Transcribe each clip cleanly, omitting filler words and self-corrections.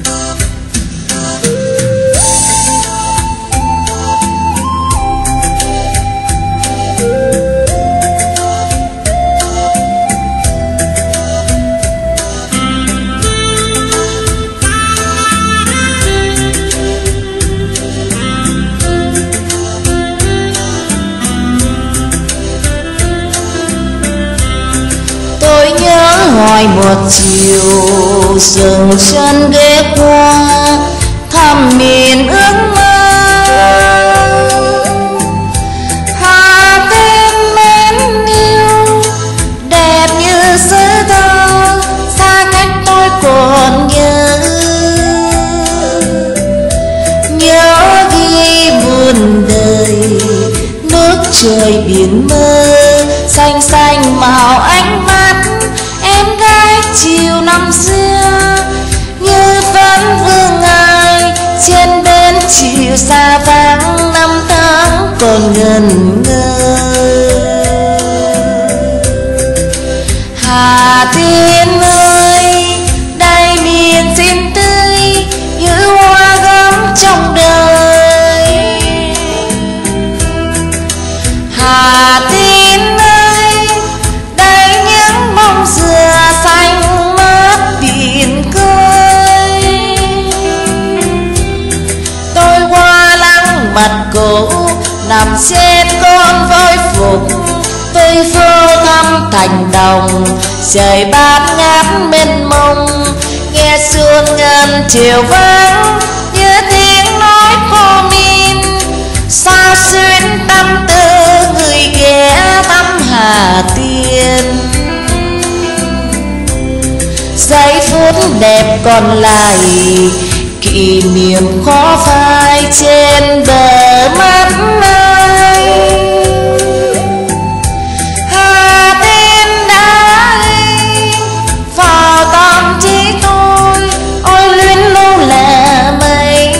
Hoài một chiều dừng chân ghé qua thăm miền ước mơ. Hà Tiên mến yêu đẹp như sứ thơ, xa cách tôi còn nhớ ghi muôn đời nước trời biển mơ, xanh xanh màu ánh mắt em gái chiều năm xưa, như vẫn vương ai trên bên chiều xa vắng, năm tháng còn ngần ngơ. Hà Tiên ơi, đây miền xinh tươi như hoa gấm trong đời. Hà Tiên ơi, đây những bông dừa xanh mát biển khơi. Tôi qua lăng mặt cổ nằm trên con voi phục, tôi vô thăm thành đồng trời bát ngát mênh mông, nghe xuân ngân chiều vắng như tiếng nói cô min, sao xuyên tâm tư người ghé thăm Hà Tiên. Giây phút đẹp còn lại kỷ niệm khó phai trên bờ mắt ai. Hà Tiên đã ghi vào tâm trí tôi, ôi luyến lưu là mây.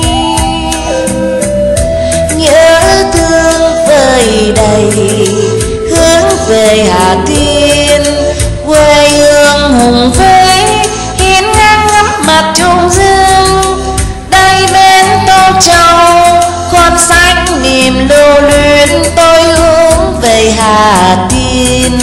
Nhớ thương vơi đầy hướng về Hà Tiên, quê hương hùng vĩ hiên ngang ngắm mặt trung dương. Đây bên Tô Châu con xanh niềm lưu luyến, tôi hướng về Hà Tiên.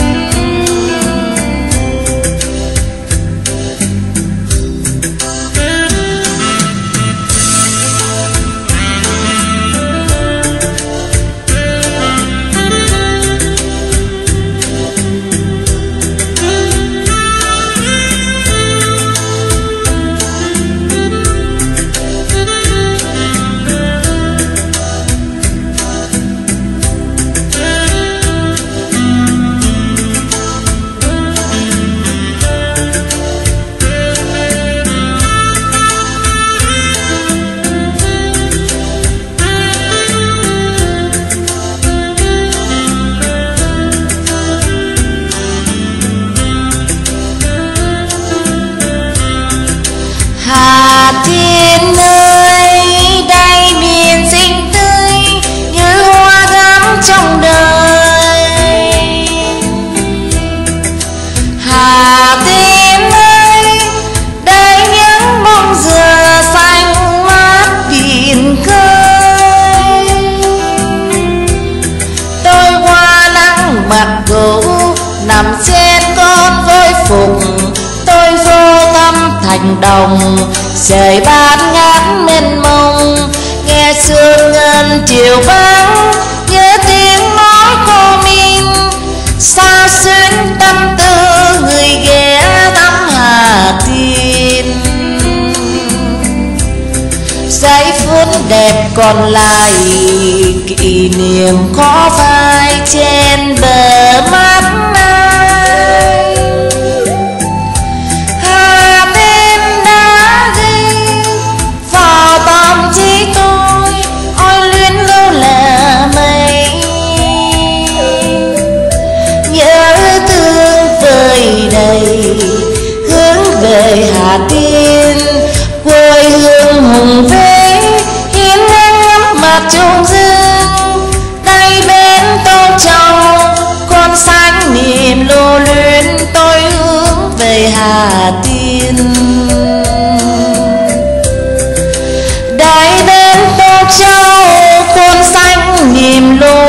Hà Tiên ơi, đây miền xinh tươi như hoa gấm trong đời. Hà Tiên ơi, đây những bông dừa xanh mát biển khơi. Tôi qua nắng mặt cổ nằm trên con voi phục, tôi vô thăm thành đồng trời bát ngát mênh mông, nghe sương ngân chiều vắng nhớ tiếng nói cô min, sao xuyên tâm tư người ghé thăm Hà Tiên. Giây phút đẹp còn lại kỷ niệm khó phai trên bờ mắt ai. Hà Tiên đã ghi vào tâm trí tôi, ôi luyến lưu là mây. Nhớ thương vơi đầy hướng về Hà Tiên, quê hương hùng vĩ hiên ngang ngắm mặt trung dương. Đây bên Tô Châu con xanh niềm lưu luyến, tôi hướng về Hà Tiên. im luôn